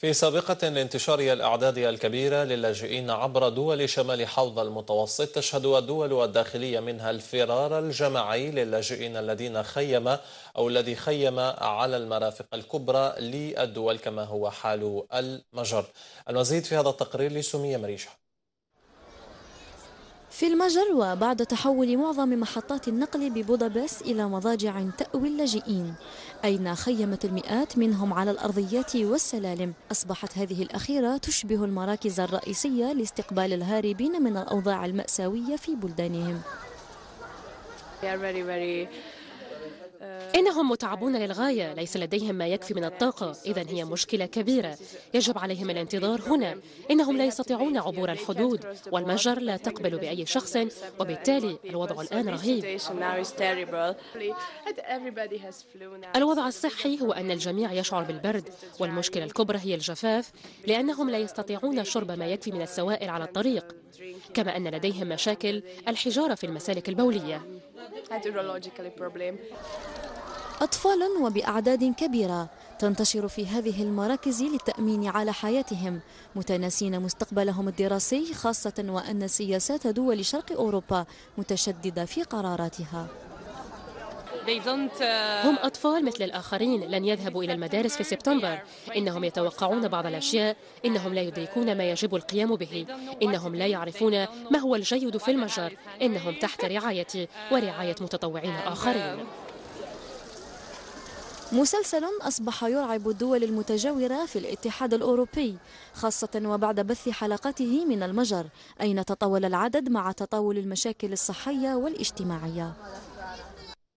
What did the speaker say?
في سابقة لانتشار الأعداد الكبيرة للاجئين عبر دول شمال حوض المتوسط، تشهد الدول الداخلية منها الفرار الجماعي للاجئين الذي خيم على المرافق الكبرى للدول كما هو حال المجر. المزيد في هذا التقرير لسمية مريشة. في المجر، وبعد تحول معظم محطات النقل ببودابست إلى مضاجع تأوي اللاجئين، أين خيمت المئات منهم على الأرضيات والسلالم، أصبحت هذه الأخيرة تشبه المراكز الرئيسية لاستقبال الهاربين من الأوضاع المأساوية في بلدانهم. إنهم متعبون للغاية، ليس لديهم ما يكفي من الطاقة، إذن هي مشكلة كبيرة يجب عليهم الانتظار هنا. إنهم لا يستطيعون عبور الحدود، والمجر لا تقبل بأي شخص، وبالتالي الوضع الآن رهيب. الوضع الصحي هو أن الجميع يشعر بالبرد، والمشكلة الكبرى هي الجفاف، لأنهم لا يستطيعون شرب ما يكفي من السوائل على الطريق، كما أن لديهم مشاكل الحجارة في المسالك البولية. أطفال وبأعداد كبيرة تنتشر في هذه المراكز للتأمين على حياتهم، متناسين مستقبلهم الدراسي، خاصة وأن سياسات دول شرق أوروبا متشددة في قراراتها. هم أطفال مثل الآخرين، لن يذهبوا إلى المدارس في سبتمبر. إنهم يتوقعون بعض الأشياء، إنهم لا يدركون ما يجب القيام به، إنهم لا يعرفون ما هو الجيد في المجر، إنهم تحت رعايتي ورعاية متطوعين آخرين. مسلسل أصبح يرعب الدول المتجاورة في الاتحاد الأوروبي، خاصة وبعد بث حلقاته من المجر، أين تطاول العدد مع تطاول المشاكل الصحية والاجتماعية.